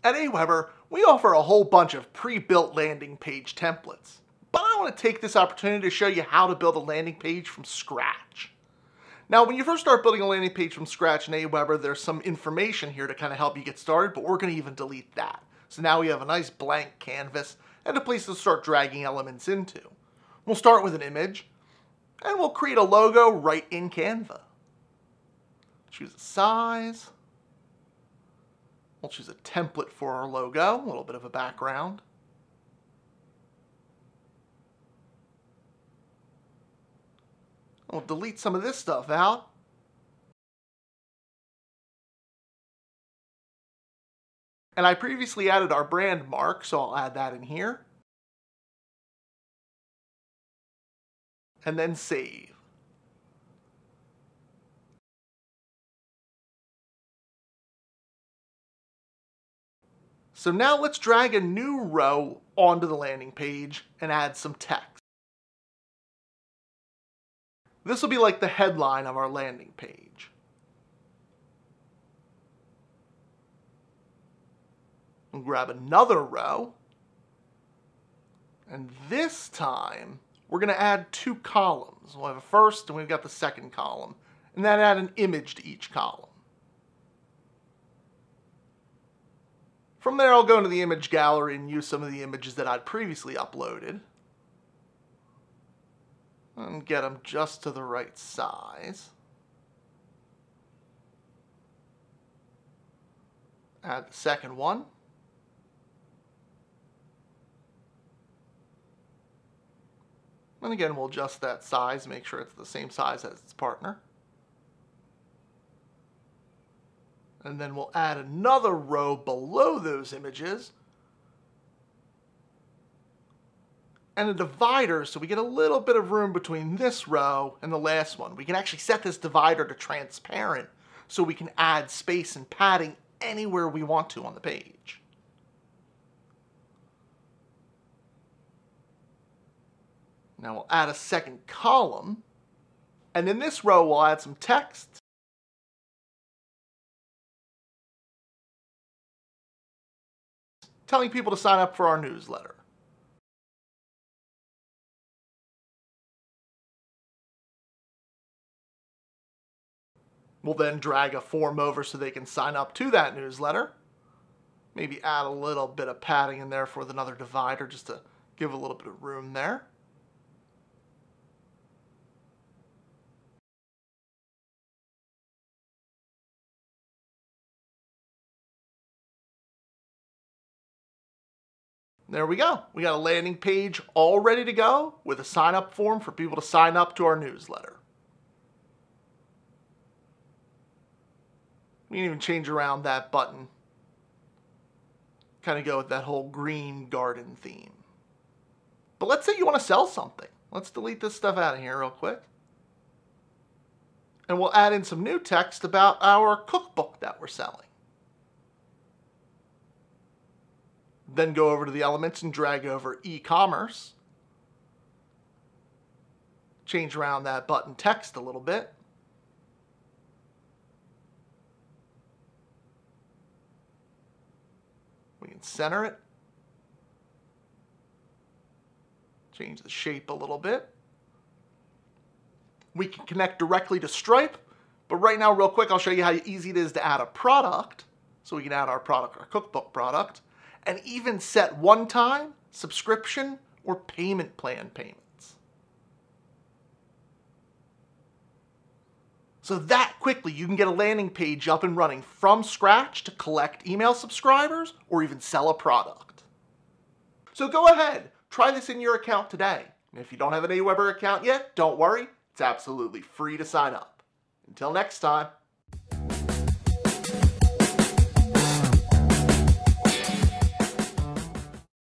At AWeber, we offer a whole bunch of pre-built landing page templates. But I want to take this opportunity to show you how to build a landing page from scratch. Now, when you first start building a landing page from scratch in AWeber, there's some information here to kind of help you get started, but we're going to even delete that. So now we have a nice blank canvas and a place to start dragging elements into. We'll start with an image, and we'll create a logo right in Canva. Choose a size. We'll choose a template for our logo, a little bit of a background. We'll delete some of this stuff out. And I previously added our brand mark, so I'll add that in here. And then save. So now let's drag a new row onto the landing page and add some text. This will be like the headline of our landing page. We'll grab another row, and this time we're going to add two columns. We'll have a first and we've got the second column, and then add an image to each column. From there, I'll go into the image gallery and use some of the images that I'd previously uploaded. And get them just to the right size. Add the second one. And again, we'll adjust that size, make sure it's the same size as its partner. And then we'll add another row below those images and a divider so we get a little bit of room between this row and the last one. We can actually set this divider to transparent so we can add space and padding anywhere we want to on the page. Now we'll add a second column, and in this row we'll add some text. Telling people to sign up for our newsletter. We'll then drag a form over so they can sign up to that newsletter. Maybe add a little bit of padding in there for another divider just to give a little bit of room there. There we go. We got a landing page all ready to go with a sign-up form for people to sign up to our newsletter. We can even change around that button. Kind of go with that whole green garden theme. But let's say you want to sell something. Let's delete this stuff out of here real quick. And we'll add in some new text about our cookbook that we're selling. Then go over to the elements and drag over e-commerce. Change around that button text a little bit. We can center it. Change the shape a little bit. We can connect directly to Stripe, but right now, real quick, I'll show you how easy it is to add a product. So we can add our product, our cookbook product, and even set one-time, subscription, or payment plan payments. So that quickly, you can get a landing page up and running from scratch to collect email subscribers or even sell a product. So go ahead, try this in your account today. And if you don't have an AWeber account yet, don't worry, it's absolutely free to sign up. Until next time.